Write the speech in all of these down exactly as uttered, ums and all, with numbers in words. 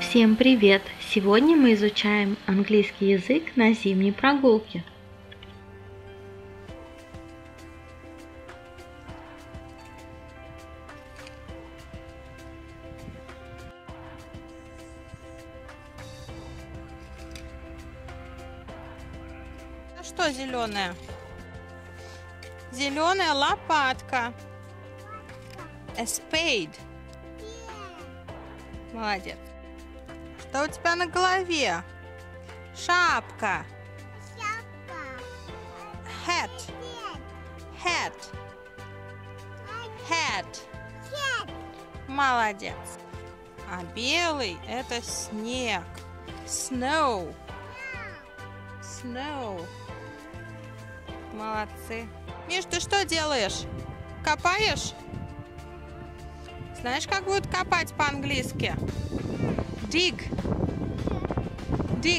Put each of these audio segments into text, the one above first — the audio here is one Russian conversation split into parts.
Всем привет! Сегодня мы изучаем английский язык на зимней прогулке. А что зеленая? Зеленая лопатка. A spade. Молодец. Что у тебя на голове? Шапка. Шапка. Hat. Hat. Hat. Hat. Молодец. А белый — это снег. Snow. Snow. Молодцы. Миш, ты что делаешь? Копаешь? Знаешь, как будет копать по-английски? Dig. Dig.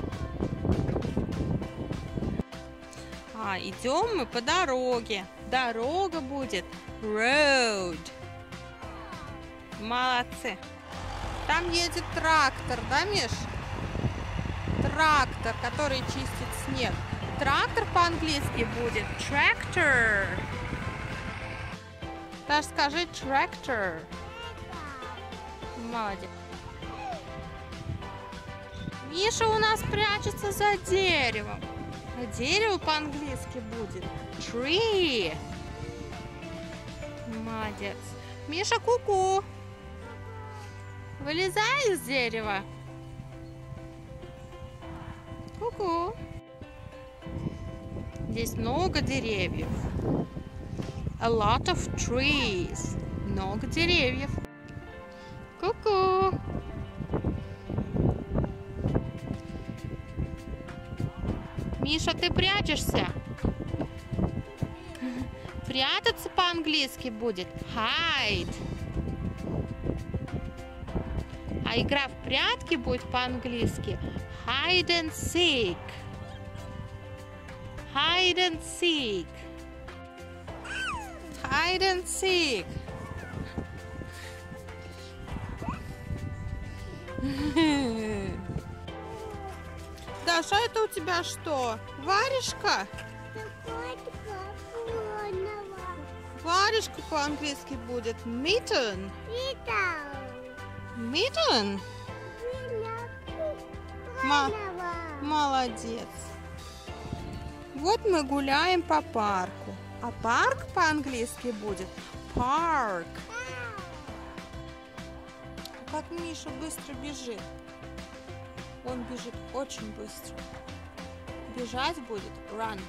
А, идем мы по дороге. Дорога будет road. Молодцы. Там едет трактор, да, Миш? Трактор, который чистит снег. Трактор по-английски будет tractor. Даже скажи tractor. Молодец. Миша у нас прячется за деревом. А дерево по-английски будет tree. Молодец. Миша, ку-ку. Вылезай из дерева. Ку-ку. Здесь много деревьев. A lot of trees. Много деревьев. Ку-ку. Миша, ты прячешься? Прятаться по-английски будет hide. А игра в прятки будет по-английски hide and seek. Hide and seek. Hide and seek. Даша, это у тебя что? Варежка? Варежка по-английски будет mitten. Mitten? Ма- Молодец. Вот мы гуляем по парку. А парк по-английски будет park. Как Миша быстро бежит. Он бежит очень быстро. Бежать будет run.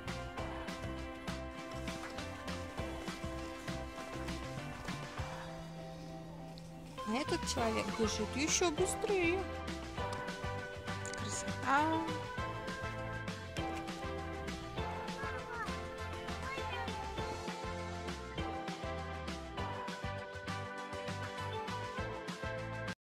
А этот человек бежит еще быстрее. Красота.